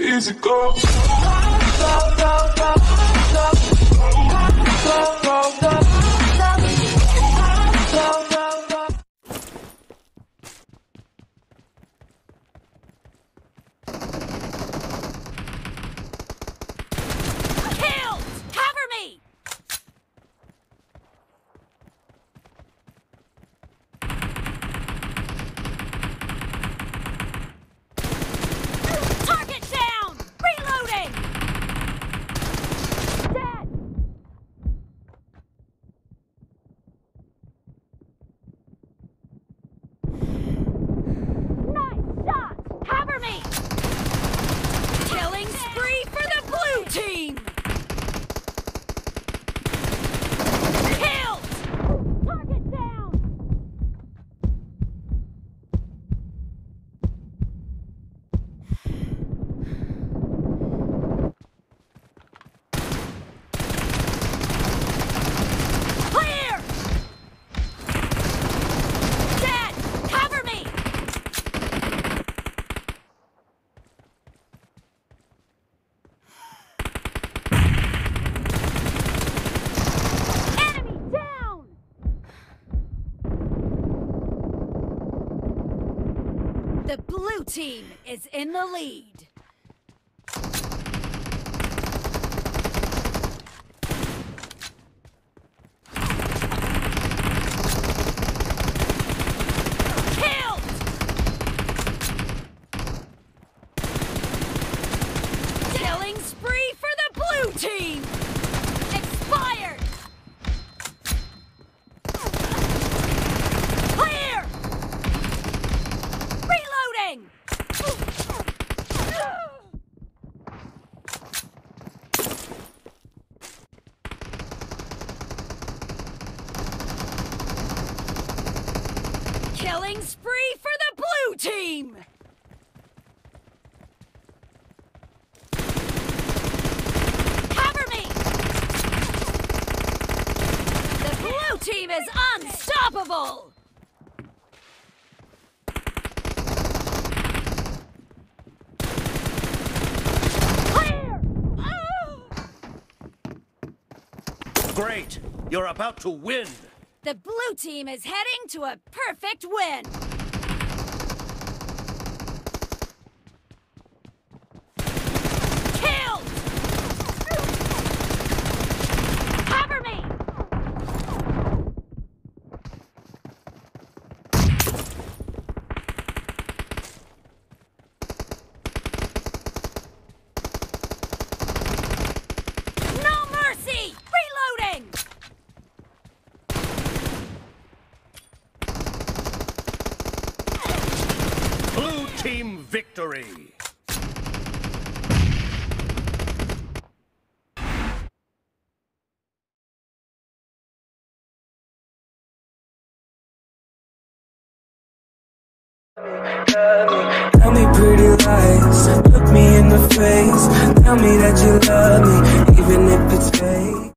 easy go. The blue team is in the lead. Killed! Killing spree for the blue team! Expired! Clear! Reloading! Killing spree for the blue team! Cover me! The blue team is unstoppable! Great! You're about to win! The blue team is heading to a perfect win! Killed! Cover me! No mercy! Reloading! Blue team victory! Tell me pretty lies, look me in the face. Tell me that you love me, even if it's fake.